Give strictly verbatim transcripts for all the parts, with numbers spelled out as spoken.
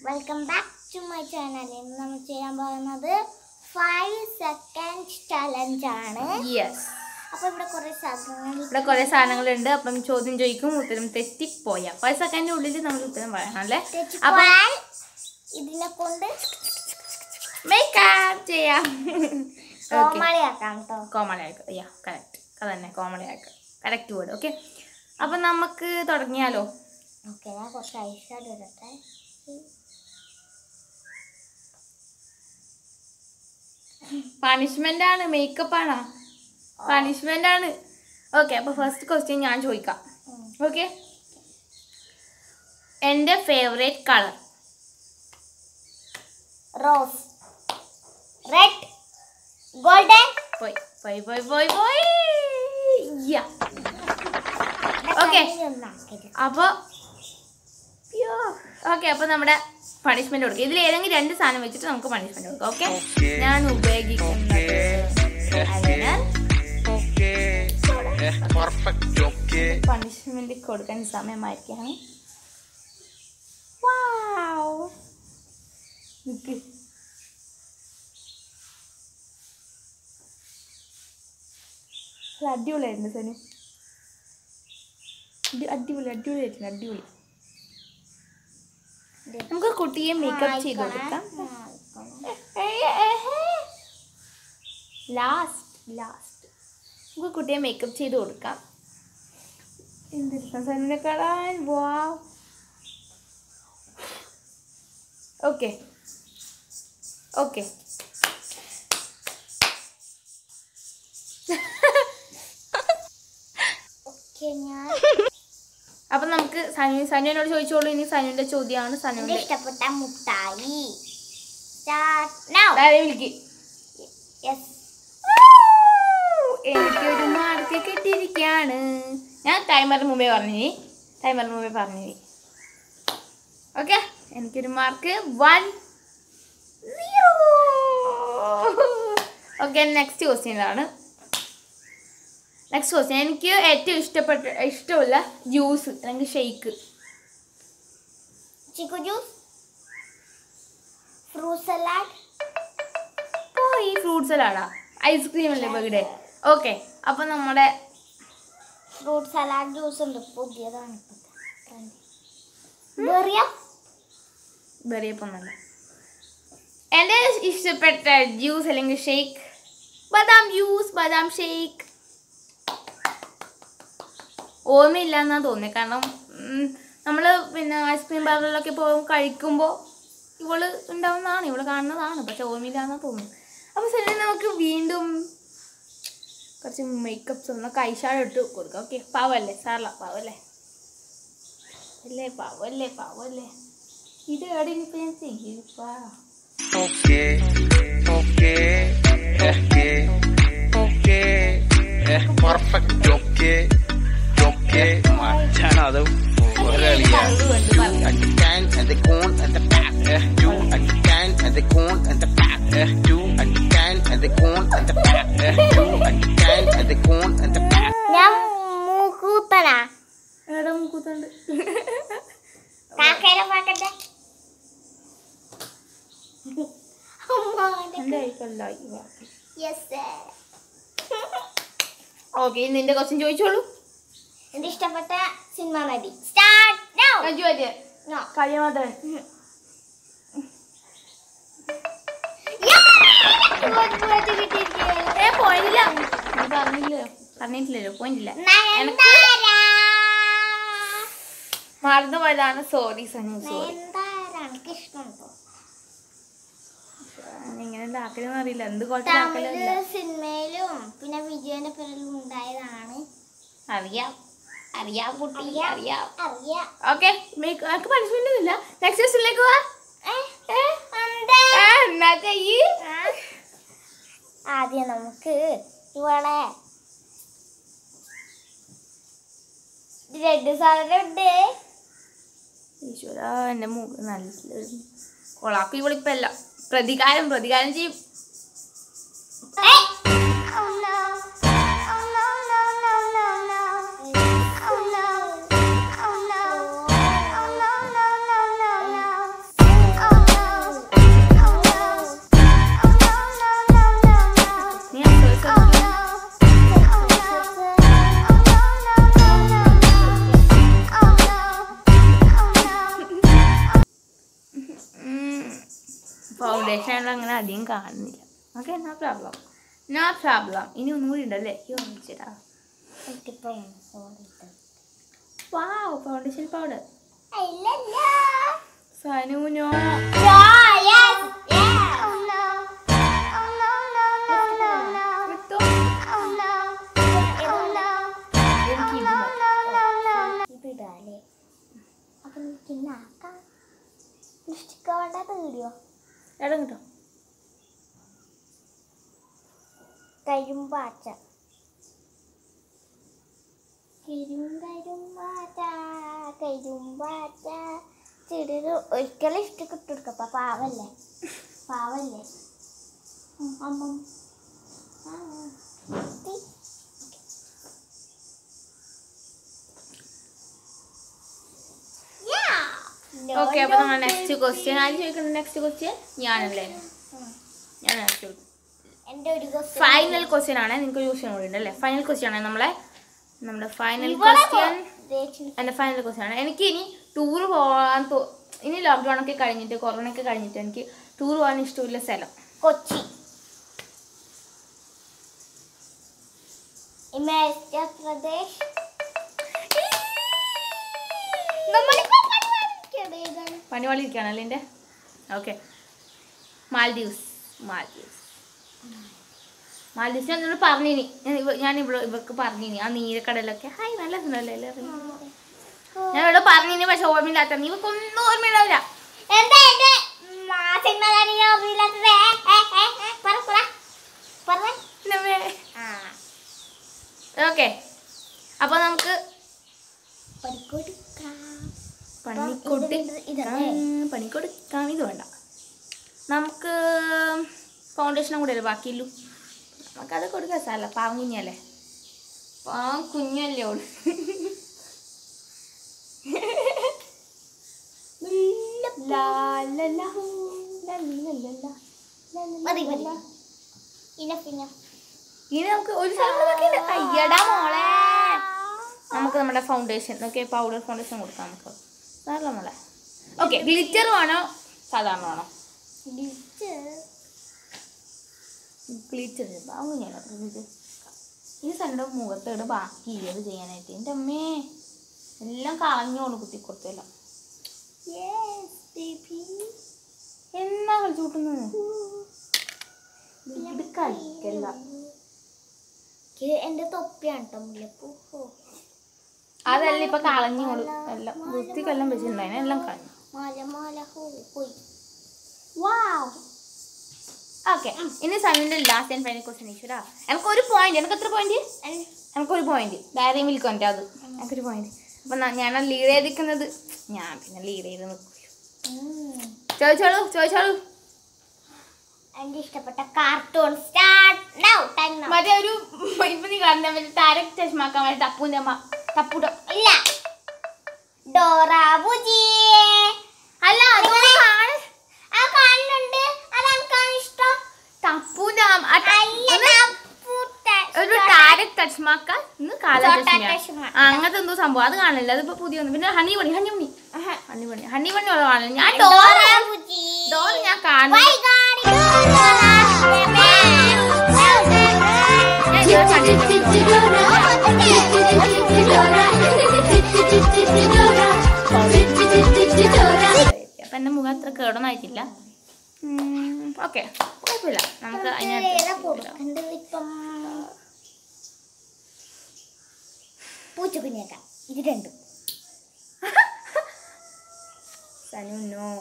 Welcome back to my channel. ഇന്ന് നമ്മൾ ചെയ്യാൻ പോകുന്നത് five seconds challenge ആണ്. Yes. അപ്പോൾ ഇവിടെ കുറേ സാധനങ്ങൾ ഇവിടെ കുറേ സാധനങ്ങൾ ഉണ്ട്. അപ്പം ചോദ്യം ചോദിക്കും ഉത്തരം തെറ്റി പോയാ five സെക്കൻഡിന്റെ ഉള്ളിൽ നമ്മൾ ഉത്തരം പറയണം അല്ലേ? അപ്പോൾ ഇതിനെ കൊണ്ട് മേക്കപ്പ് ചെയ്യാം. കോമളിയാക്കാം ട്ടോ. കോമളിയാക്കാം. Yeah correct. അതന്നെ കോമളിയാക്കാം. Correct word. ഓക്കേ. അപ്പോൾ നമുക്ക് തുടങ്ങിയാലോ? ഓക്കേ ഞാൻ കുറച്ച് ഐഷാഡോ ഇടട്ടെ. പണിഷ്മെന്റ് ആണ്, മേക്കപ്പ് ആണോ? പണിഷ്മെന്റ് ആണ്. ഓക്കെ, അപ്പൊ ഫസ്റ്റ് ക്വസ്റ്റ്യൻ ഞാൻ ചോദിക്കാം. ഓക്കെ, എൻ്റെ favourite colour rose, red, golden. പോയി പോയി പോയി പോയി പോയി യാ. ഓക്കെ, അപ്പോൾ ഓക്കെ അപ്പോൾ നമ്മുടെ പണിഷ്മെന്റ് കൊടുക്കുക. ഇതിൽ ഏതെങ്കിലും രണ്ട് സാധനം വെച്ചിട്ട് നമുക്ക് പണിഷ്മെന്റ് കൊടുക്കാം. ഓക്കെ, ഞാൻ ഉപയോഗിക്കുന്നത് പണിഷ്മെന്റ് കൊടുക്കാൻ സമയമായിരിക്കാണ്. അടിപൊളിയായിരുന്നു സനു, അടിപൊളി അടിപൊളിയായിട്ടുണ്ട്, അടിപൊളി. നമുക്ക് കുട്ടിയെ മേക്കപ്പ് ചെയ്ത് കൊടുക്കാം. ലാസ്റ്റ് ലാസ്റ്റ് നമുക്ക് കുട്ടിയെ മേക്കപ്പ് ചെയ്ത് കൊടുക്കാം. എന്തിനെ കാണാൻ. വാവ്. ഓക്കെ ഓക്കെ അപ്പൊ നമുക്ക് സനു സനുവിനോട് ചോദിച്ചോളൂ. ഇനി സനുവിന്റെ ചോദ്യമാണ്. സനുവിന്റെ ഇഷ്ടപ്പെട്ട മുട്ടായി. എനിക്കൊരു മാർക്ക് കിട്ടിയിരിക്കുകയാണ്. ഞാൻ ടൈമറിന് മുമ്പേ പറഞ്ഞു ടൈമറിന് മുമ്പേ പറഞ്ഞു ഓക്കെ, എനിക്കൊരു mark one zero. Okay, next ക്വസ്റ്റ്യനാണ്. നെക്സ്റ്റ് ക്വസ്റ്റ്യൻ, എനിക്ക് ഏറ്റവും ഇഷ്ടപ്പെട്ട ഇഷ്ടമുള്ള ജ്യൂസ് അല്ലെങ്കിൽ shake. Chikoo juice, fruit salad. ഓ, ഈ ഫ്രൂട്ട് സലാഡാ? ഐസ്ക്രീം അല്ലേ ഇവിടെ? ഓക്കെ, അപ്പം നമ്മുടെ ഫ്രൂട്ട് സലാഡ് ജ്യൂസ് ഉണ്ട്, പുതിയതാണ്. ബെറിയപ്പൊന്നല്ല. എൻ്റെ ഇഷ്ടപ്പെട്ട ജ്യൂസ് അല്ലെങ്കിൽ ഷെയ്ക്ക് ബദാം ജ്യൂസ്, ബദാം ഷെയ്ക്ക്. ഓർമ്മയില്ല എന്നാ തോന്നുന്നത്. കാരണം നമ്മൾ പിന്നെ ഐസ്ക്രീം പാർലറിലൊക്കെ പോകും കഴിക്കുമ്പോൾ ഇവള് ഉണ്ടാവുന്നതാണ്, ഇവള് കാണുന്നതാണ്, പക്ഷെ ഓർമ്മയില്ല എന്നാ തോന്നുന്നു. അപ്പോൾ ശരി, നമുക്ക് വീണ്ടും കുറച്ച് മേക്കപ്പ്സ് ഒന്ന് കൈഷാഡ് ഇട്ട് കൊടുക്കാം. ഓക്കെ, പാവല്ലേ സാറല്ല, പാവല്ലേ അല്ലേ, പാവല്ലേ പാവല്ലേ. ഇത് എവിടെ ഇനിയിപ്പോൾ ഞാൻ ചെയ്യപ്പാ. Okay okay okay okay perfect. Okay okay മച്ചാണത് ഒരളിയാ. You understand and the cone and the back. You understand and the cone and the back. You understand and the cone and the back. You understand and the cone and the back. ഞാൻ മൂക്കൂത്തനാ. എവിടെ മൂക്കൂത്തുണ്ട്? കാക്കയുടെ പാക്കട്ടെ. Okay, നിന്റെ question ചോദിച്ചോളൂ. എന്റെ ഇഷ്ടപ്പെട്ട സിനിമ നടി. Start now. അജു അജയ കഴിയാമാത്രൻ. ഏ പോയില്ല, പറഞ്ഞില്ലല്ലോ പറഞ്ഞിട്ടില്ലല്ലോ പോയിട്ടില്ല. മറന്നു പോയതാണ്. Sorry Sanu, sorry. ഇങ്ങനെ ഉണ്ടാക്കലെന്ന് അറിയില്ല, എന്ത് കുഴപ്പമില്ല. സിനിമയിലും പിന്നെ വിജയന്റെ പേരിലും ഉണ്ടായതാണ്. അറിയാം അറിയാം കുട്ടി, അറിയാം അറിയാം. ഓക്കെ, എനിക്ക് പണിഷ്മെന്റ് ഒന്നുമില്ല. നെക്സ്റ്റ് ക്വസ്റ്റ്യനിലേക്ക് പോവാ. എന്നാ ചെയ്യ്. ആദ്യം നമുക്ക് ഇവളെ റെഡ് സാധനം ഉണ്ട്. ഈശ്വര, എൻ്റെ മുഖം നല്ല കൊളാക്കി. ഇവളിപ്പോ അല്ല, പ്രതികാരം പ്രതികാരം ചെയ്യും. ഫൗണ്ടേഷൻ ആയിട്ട് അങ്ങനെ അധികം കാണുന്നില്ല. Okay, no problem, no problem. ഇനി ഒന്നും കൂടി ഉണ്ടല്ലേ? ചോദിച്ചിട്ടാ വാവ് ഫൗണ്ടേഷൻ പൗഡർ. സനുനോ ഇടം കിട്ടോ? കരിമ്പാച്ച കരിമ്പരുമ്പാച്ച കരിമ്പാച്ച ചെടിയൊരു ഒരിക്കലും ഇഷ്ടപ്പെട്ട് കൊടുക്കപ്പ പാവല്ലേ പാവല്ലേ അമ്മ. ഓക്കെ, അപ്പൊ നമ്മൾ നെക്സ്റ്റ് ക്വസ്റ്റ്യൻ ആര് ചോദിക്കുന്നത്? നെക്സ്റ്റ് ക്വസ്റ്റ്യൻ ഞാനല്ലേ? ഞാൻ എൻ്റെ ഒരു ഫൈനൽ ക്വസ്റ്റ്യൻ ആണ്. നിങ്ങൾക്ക് ഒരു ക്വസ്റ്റ്യൻ കൂടി ഉണ്ട് അല്ലേ? ഫൈനൽ ക്വസ്റ്റ്യൻ ആണ് നമ്മളെ നമ്മുടെ ഫൈനൽ ക്വസ്റ്റ്യൻ. എൻ്റെ ഫൈനൽ ക്വസ്റ്റ്യൻ ആണ്. എനിക്ക് ഇനി ടൂർ പോകാൻ തോ ഇനി ലോക്ക്ഡൗൺ ഒക്കെ കഴിഞ്ഞിട്ട് കൊറോണ ഒക്കെ കഴിഞ്ഞിട്ട് എനിക്ക് ടൂർ പോകാൻ ഇഷ്ടമില്ല സ്ഥലം കൊച്ചി, ഹിമാചൽ പ്രദേശ്. പണിവാളി ഇരിക്കുകയാണല്ലേ എൻ്റെ. Okay, Maldives. മാൽഡീവ്സ് മാൽഡീവ്സ് ഞാൻ എന്നോട് പറഞ്ഞിനി. ഞാൻ ഇവിടെ ഇവർക്ക് പറഞ്ഞിനി ആ നീലക്കടലൊക്കെ. ഹായ് നല്ല സുഖമല്ലേ എല്ലാവരും? ഞാൻ ഇവിടെ പറഞ്ഞിനി, പക്ഷെ ഓർമ്മയില്ലാത്ത ഇവർക്കൊന്നും ഓർമ്മയില്ലാവില്ല. ഓക്കെ, അപ്പൊ നമുക്ക് പണിക്കൊടുക്കാം. പണിക്കൊടുക്കാം. ഇത് വേണ്ട, നമുക്ക് ഫൗണ്ടേഷനും കൂടെ അല്ലേ ബാക്കിയുള്ളൂ. നമുക്കത് കൊടുക്കാം സാറല്ല. പാവം കുഞ്ഞല്ലേ, പാവം കുഞ്ഞല്ലേ ഓള്. ഇനി നമുക്ക് ഒരു സ്ഥലം അയ്യടാ മോളെ. നമുക്ക് നമ്മുടെ ഫൗണ്ടേഷൻ ഓക്കെ, പൗഡർ ഫൗണ്ടേഷൻ കൊടുക്കാം നമുക്ക്. സാറല്ല മോളെ. ഓക്കെ, ഗ്ലിറ്റർ വേണോ സാധാരണ വേണോ? ഗ്ലിറ്റർ ബാങ്ങുഞ്ഞാണോ ഇത്? ഈ സണ്ടെ മുഖത്തോട് ബാക്കി ഇത് ചെയ്യാനായിട്ട്. എൻ്റെ അമ്മേ എല്ലാം കളഞ്ഞോളൂ കുത്തി കൊടുത്തല്ലോ. എന്നാ കളിച്ചു കൂട്ടുന്നത്? ഇത് കളിക്കല്ല. എന്റെ തൊപ്പിയാണ് കേട്ടോ മുല്ലപ്പൂ. അതല്ല ഇപ്പൊ കളഞ്ഞോളൂ. എല്ലാം വൃത്തിക്കെല്ലാം വെച്ചിട്ടുണ്ടായിരുന്നു, എല്ലാം കളഞ്ഞു. ഓക്കെ, ഇനി സണ്ണിന്റെ ലാസ്റ്റ് ആൻഡ് ഫൈനൽ ക്വസ്റ്റ്യൻ ഈശ്വരാ. എനിക്കൊരു പോയിന്റ്. എനിക്ക് എത്ര പോയിന്റ്? എനിക്കൊരു പോയിന്റ്. ഡയറി മിൽക്ക് ഉണ്ട് അത്. എനിക്കൊരു പോയിന്റ്. അപ്പൊ ഞാനാ ലീഡ് ചെയ്തിരിക്കുന്നത്. ഞാൻ പിന്നെ ലീഡ് ചെയ്ത് നിൽക്കും. ചോദിച്ചോളൂ ചോദിച്ചോളൂ. എന്റെ ഇഷ്ടപ്പെട്ട cartoon start now. Time now. മറ്റേ ഒരു ഇപ്പൊ നീ കാണുന്ന മറ്റേ താരക് ചശ്മാക്കാൻ വേണ്ടി ടപ്പൂന്റെ അമ്മ ടപ്പൂട ഇല്ല, ഡോറ ബുജി. അല്ല ആ കാണുന്നുണ്ട്, അതെനിക്കാണ് ഇഷ്ടം. ടപ്പൂന്റെ ഒരു താരക് ചശ്മാക്ക അങ്ങനത്തെ എന്തോ സംഭവം അത് കാണില്ല. അതിപ്പോ പുതിയ ഒന്ന്. പിന്നെ honey money honey money honey money honey money ഉള്ള കാണില്ല. ഞാൻ ഡോറ ഡോറ ഞാൻ കാണുന്നു. അപ്പൊ എന്റെ മുഖം അത്ര കേടൊന്നായിട്ടില്ല. ഓക്കെ, കുഴപ്പമില്ല. നമുക്ക് ഇപ്പം പൂച്ചക്കുഞ്ഞേക്കാം. ഇത് രണ്ടും സനുനോ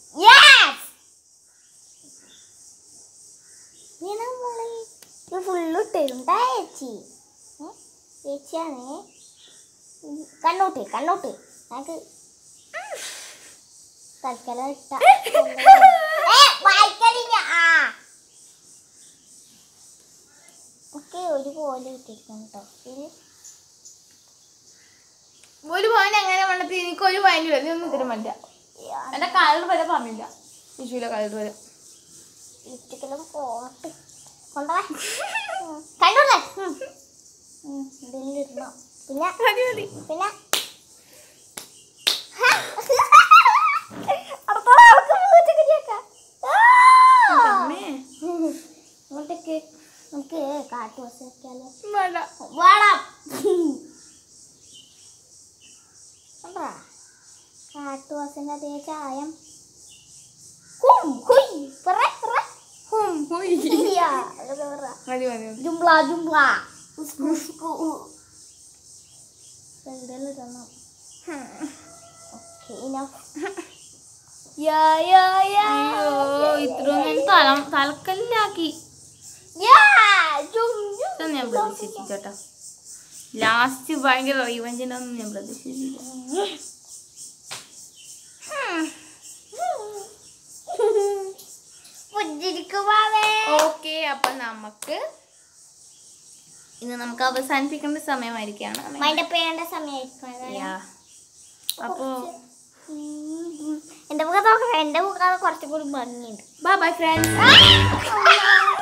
ഫുള്ളിട്ടുണ്ടാ ചേച്ചി. ചേച്ചിയാണേ. കണ്ണോട്ട് കണ്ണോട്ട് നമുക്ക് തൽക്കാലം ഇട്ട ഒക്കെ ഒരുപോലെ ഇട്ടിരിക്കണം കേട്ടോ. ഇത് ഒരു പോയിന്റ് എങ്ങനെ വേണ്ടത്? എനിക്ക് ഒരു പോയിന്റ് വരും. ഒന്നും തരും പറ്റില്ല. എന്റെ കളർ വരെ പറഞ്ഞില്ല. വിഷുവിലെ കളർ വരെ ലിപ്സ്റ്റിക്കെല്ലാം പോട്ട് കൊണ്ടുവാ. കണ്ടോളെ ഇതിലിടണം. പിന്നെ പിന്നെ അടുത്ത ആൾക്ക് പൂച്ചക്കുഞ്ഞേക്കാം. അതേ ചായം ഹും ഹുയ് പറ പറ ഹും, ഹുയ്. യാ അങ്ങനെ പറ മതി മതി മതി. ജുംബ്ല ജുംബ്ല ഉസ്കു ഉസ്കു രണ്ടല്ല തന്നു ഓക്കേ ഇനഫ് യാ യാ യാ അയ്യോ ഇത്രയൊന്നും തല തലക്കല്ലാക്കി യാ ജും ജും ഇതൊന്നും ഞാൻ പ്രതീക്ഷിച്ചോട്ടാ. ലാസ്റ്റ് ഭയങ്കര റിവഞ്ചിന്റെ ഒന്നും ഞാൻ പ്രതീക്ഷിച്ചില്ല. പുഞ്ചിരിക്കുവാവേ ഓക്കെ, അപ്പൊ നമുക്ക് ഇന്ന് നമുക്ക് അവസാനിപ്പിക്കേണ്ട സമയമായിരിക്കാണ്. മൈൻഡപ്പ് ചെയ്യേണ്ട സമയമായിരിക്കും. യാ. അപ്പോ എന്റെ മുഖത്ത് നോക്കണം, എന്റെ മുഖത്ത് കുറച്ചും കൂടി ഭംഗിയുണ്ട്. Bye bye friends.